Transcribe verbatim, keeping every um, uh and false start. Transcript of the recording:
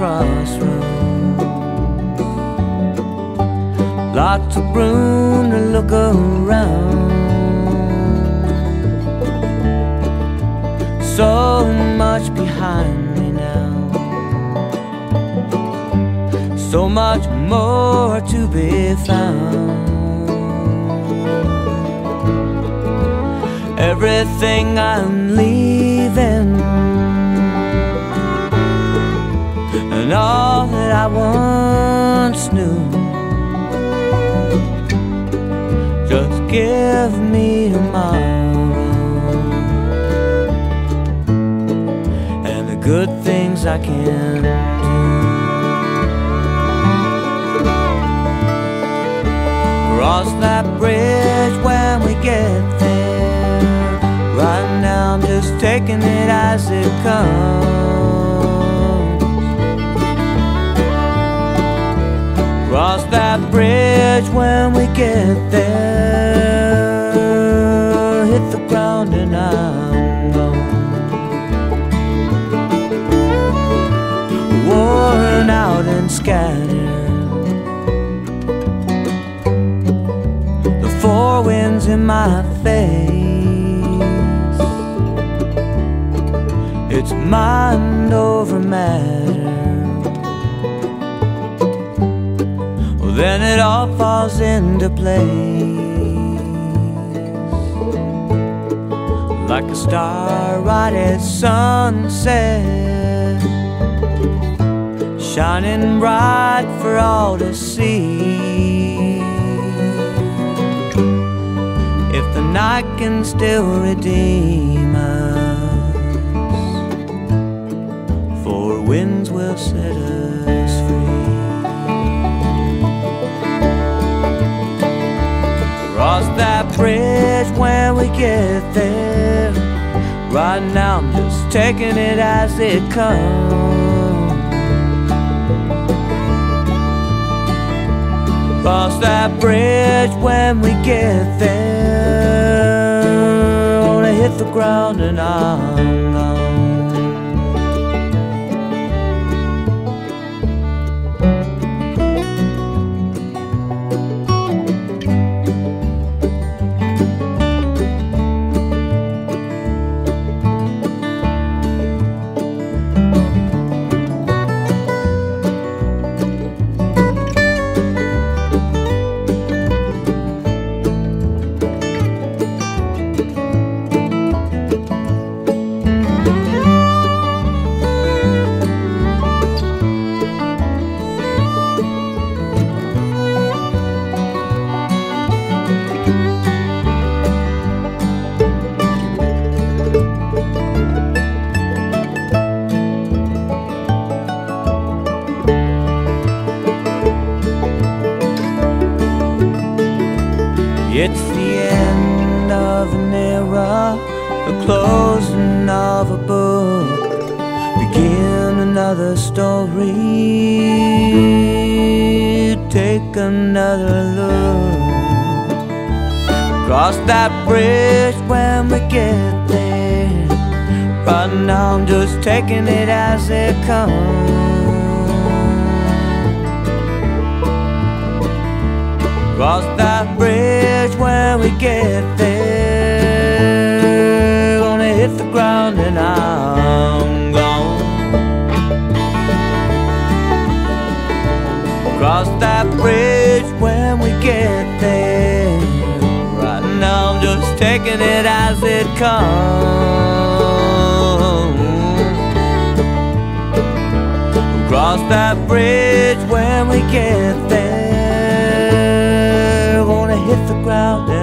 crossroads. Lots of room to look around. So much behind me now, so much more to be found. Everything I'm leaving, and all that I once knew, just give me tomorrow and the good things I can do. Cross that bridge when we get there. Right now I'm just taking it as it comes. Cross that bridge when we get there. Hit the ground and I'm gone. Worn out and scattered, the four winds in my face. It's mind over matter. Well, then it all falls into place, like a star right at sunset, shining bright for all to see. If the night can still redeem us, four winds will set us free. Cross that bridge when we get there. Right now I'm just taking it as it comes. Cross that bridge when we get there. Gonna hit the ground and I'm gone. It's the end of an era, the closing of a book, begin another story, take another look. Cross that bridge when we get there. Right now I'm just taking it as it comes. Cross that bridge when we get there. Gonna hit the ground and I'm gone. Cross that bridge when we get there. Right now I'm just taking it as it comes. Cross that bridge when we get there. Hit the ground.